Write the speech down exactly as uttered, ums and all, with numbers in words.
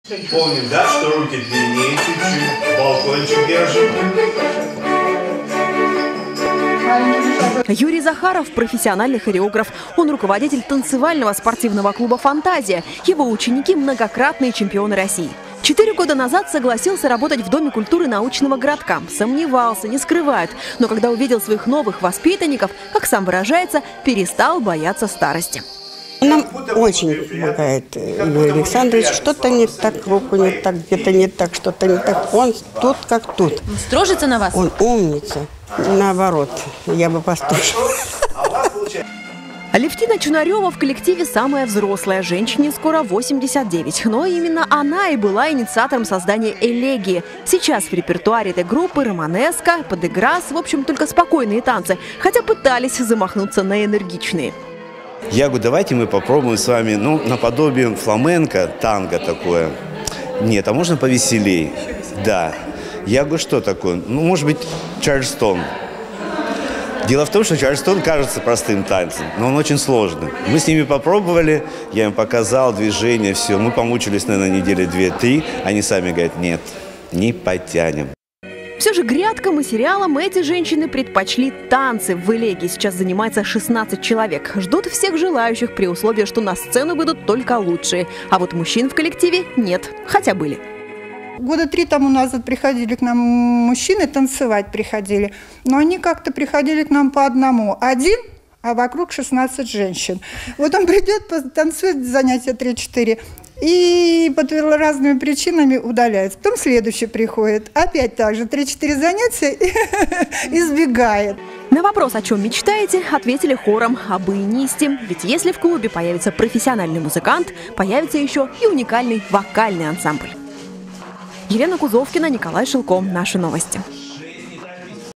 Помним, да, что руки длиннее чуть-чуть, балкончик держим. Юрий Захаров – профессиональный хореограф. Он руководитель танцевального спортивного клуба «Фантазия». Его ученики – многократные чемпионы России. Четыре года назад согласился работать в Доме культуры научного городка. Сомневался, не скрывает. Но когда увидел своих новых воспитанников, как сам выражается, перестал бояться старости. Нам очень помогает Юрий Александрович. Что-то не так, руку не так, где-то не так, что-то не так. Он тут как тут. Он строжится на вас? Он умница. Наоборот, я бы построжила. Алевтина Чунарева в коллективе самая взрослая. Женщине скоро восемьдесят девять. Но именно она и была инициатором создания «Элегии». Сейчас в репертуаре этой группы романеска, подыграс, в общем, только спокойные танцы. Хотя пытались замахнуться на энергичные. Я говорю, давайте мы попробуем с вами, ну, наподобие фламенко, танго такое. Нет, а можно повеселей? Да. Я говорю, что такое? Ну, может быть, чарльстон. Дело в том, что чарльстон кажется простым танцем, но он очень сложный. Мы с ними попробовали, я им показал движение, все. Мы помучились, наверное, недели две-три. Они сами говорят, нет, не потянем. Все же грядкам и сериалам эти женщины предпочли танцы. В «Элегии» сейчас занимается шестнадцать человек. Ждут всех желающих при условии, что на сцену выйдут только лучшие. А вот мужчин в коллективе нет, хотя были. Года три тому назад приходили к нам мужчины, танцевать приходили. Но они как-то приходили к нам по одному. Один, а вокруг шестнадцать женщин. Вот он придет, танцует занятия три-четыре. И под разными причинами удаляется. Потом следующий приходит. Опять так же, три-четыре занятия и избегает. На вопрос, о чем мечтаете, ответили хором о баянисте. Ведь если в клубе появится профессиональный музыкант, появится еще и уникальный вокальный ансамбль. Елена Кузовкина, Николай Шилко. Наши новости.